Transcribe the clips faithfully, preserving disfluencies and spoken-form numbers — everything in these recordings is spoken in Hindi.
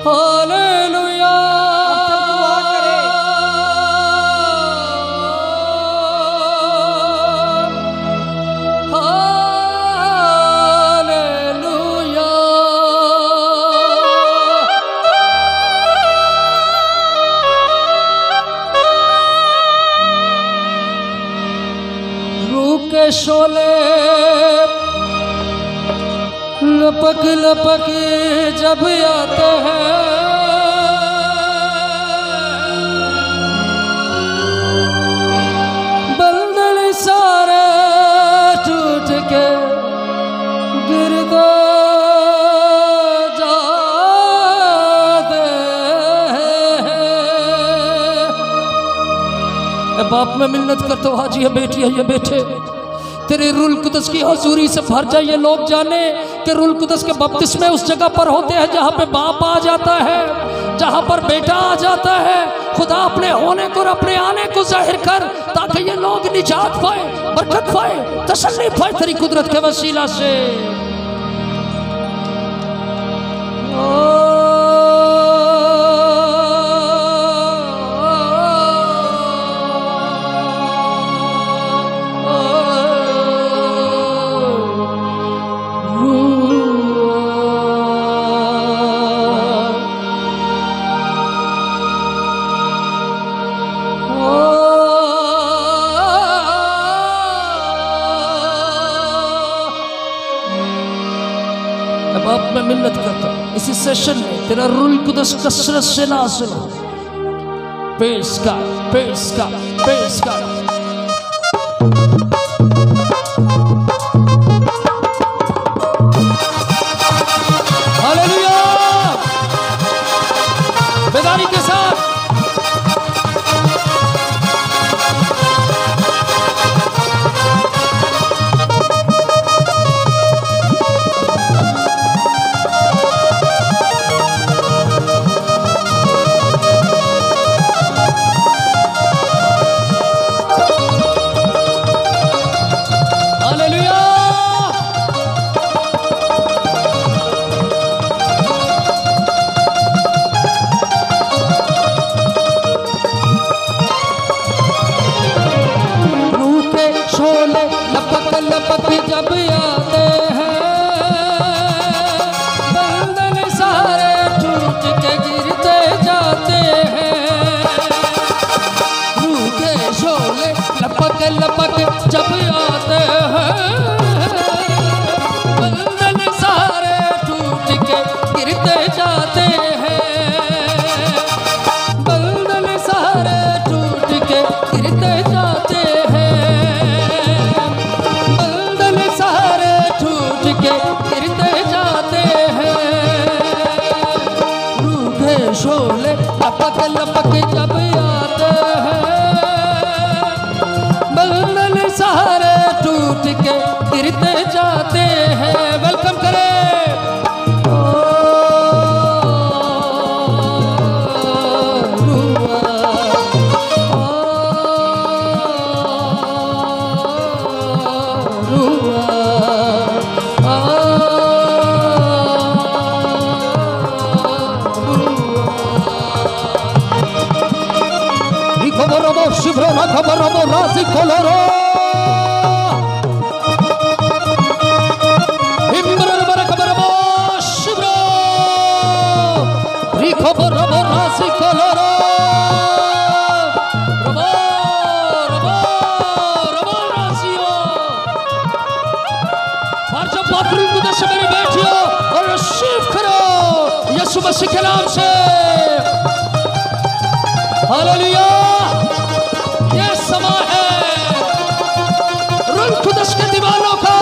हालेलुया। हालेलुया। रूह के शोले लपक लपक जब आते हैं, बंधन सारे टूट के गिरते जाते हैं। बाप में मिन्नत करता हूँ, हाजी है बेटी है ये बेटे, तेरे रूल कुदस की हजूरी से भर जाए। ये लोग जाने कि रूल कुदस के बपतिस्मे उस जगह पर होते हैं जहाँ पे बाप आ जाता है, जहाँ पर बेटा आ जाता है। खुदा अपने होने को और अपने आने को जाहिर कर, ताकि ये लोग निजात पाए, बरकत पाए, तसल्ली पाए तेरी कुदरत के वसीला से। बाप मैं मिन्नत करता हूं इसी सेशन में तेरा रूल कुदस कसरत से नाज़िल हो। पेश कर, पेश कर, पेश कर। हालेलुया। बेदारी के साथ लपक जब आते हैं, बंधन सारे टूट के गिरते जाते हैं। रूह के शोले लपक लपक जब आते हैं, बंधन सारे टूट के गिरते जाते हैं। बंधन सारे टूट के गिरते जाते हैं। गिरते जाते हैं। रूह के शोले लपक लपक जब आते हैं, बंधन सारे टूट के गिरते जाते हैं। वेलकम करें। Shivrona kabaramo razi koloro Imbrana bara kabaramo shivro Riko baramo razi koloro Ramo Ramo Ramo razio Parcha patri कुदस से मेरी बेटियों और रिसीव करो यीशु मसीह के नाम से। हालेलुया। समा है रूह कुदस के दीवानों का।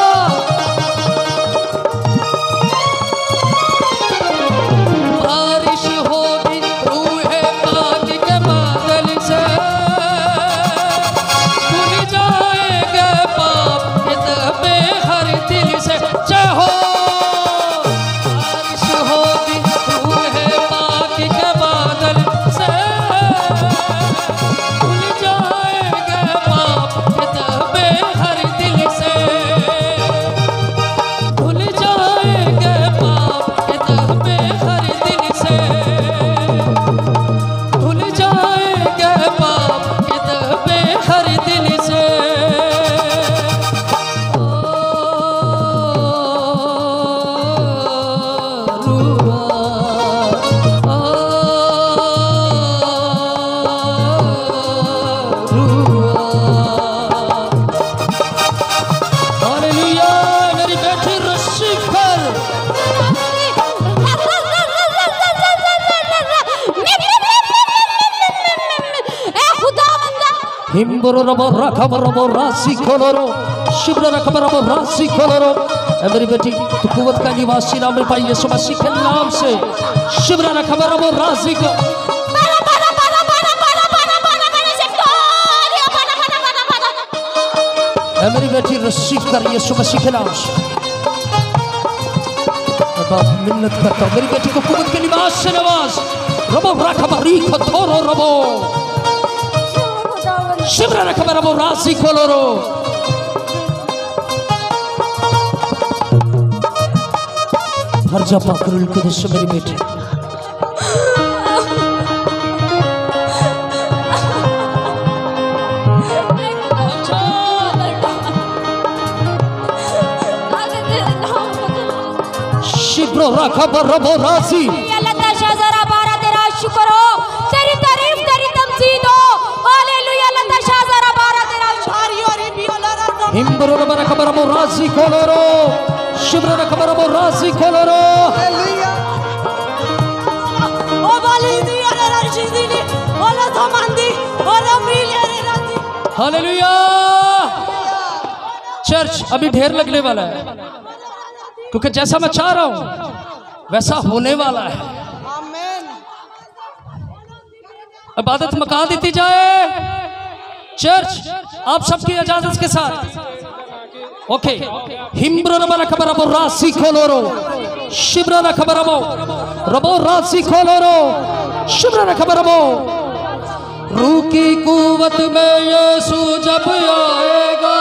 बारिश होगी रूह पाक के बादल से, धुल जाएंगे पाप के दबे हर दिल से। जय हो। बारिश होगी रूह पाक के बादल से, हिम्बरो रबो रखब रबो राशि खोलो शिब्र रखब रबो राशि खोलो। मेरी बेटी तू कुवत का निवासी नाम में पाई यीशु मसीह के नाम से शिब्र रखब रबो राशि को मेरी बेटी रिसीव कर यीशु मसीह के नाम से। मिन्नत करता हूँ मेरी बेटी को कुवत के निवास से नवाज रबो रखब रीखो थोरो रबो शिब्र रखब रबो राशि खोलो रो। भर जा पाकरुल के दृश्य मेरी बेटी शिब्रो रखब रबो राशि जरा बारा तेरा शुक्र हो तेरी तारीफ तेरी तमजीद हो हालेलुया लता जरा बारा तेरा हिम्बरो रखब रबो राशि खोलो रो शिब्र रखब रबो राशि खोलो रो। ओ वाली दी अरे रशीदी ने ओला समांदी ओला मिल अरे राती हालेलुया। चर्च अभी ढेर लगने वाला है क्योंकि जैसा मैं चाह रहा हूं वैसा होने वाला है। इबादत मका देती जाए चर्च आप सबकी इजाजत के साथ। ओके हिम्ब्रो रबा खबर रबो राशि खोलो रो शिब्र न खबर रबो रबो राशि खोलो रो शिब्र न खबर रबो। रूह की कुवत में यीशु जब आएगा